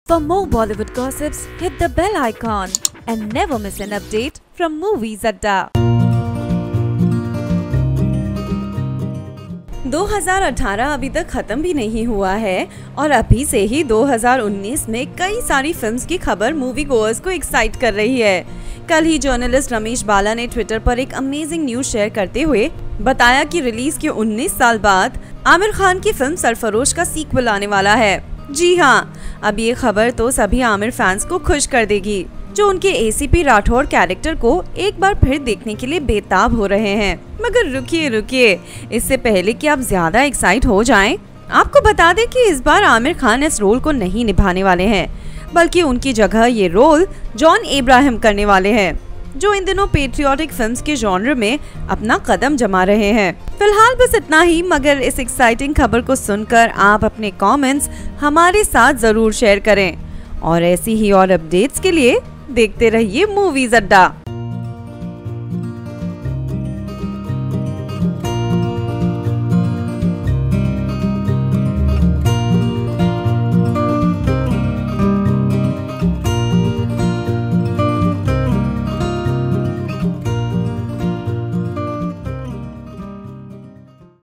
For more Bollywood gossips, hit the bell icon and never miss an update from Movies Adda. 2018 अभी तक खत्म भी नहीं हुआ है और अभी से ही 2019 में कई सारी फिल्म्स की खबर मूवी गोअर्स को एक्साइट कर रही है। कल ही जर्नलिस्ट रमेश बाला ने ट्विटर पर एक अमेजिंग न्यूज शेयर करते हुए बताया कि रिलीज के 19 साल बाद आमिर खान की फिल्म सरफरोश का सीक्वल आने वाला है। जी हाँ, अब ये खबर तो सभी आमिर फैंस को खुश कर देगी जो उनके एसीपी राठौर कैरेक्टर को एक बार फिर देखने के लिए बेताब हो रहे हैं। मगर रुकिए, इससे पहले कि आप ज्यादा एक्साइट हो जाएं, आपको बता दें कि इस बार आमिर खान इस रोल को नहीं निभाने वाले हैं, बल्कि उनकी जगह ये रोल जॉन इब्राहिम करने वाले हैं, जो इन दिनों पेट्रियोटिक फिल्म्स के जॉनर में अपना कदम जमा रहे हैं। फिलहाल बस इतना ही, मगर इस एक्साइटिंग खबर को सुनकर आप अपने कमेंट्स हमारे साथ जरूर शेयर करें और ऐसी ही और अपडेट्स के लिए देखते रहिए मूवीज अड्डा।